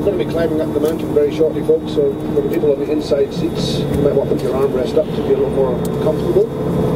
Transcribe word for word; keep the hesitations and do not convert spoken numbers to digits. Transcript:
we're going to be climbing up the mountain very shortly, folks, so for the people on the inside seats, you might want to put your armrest up to be a little more comfortable.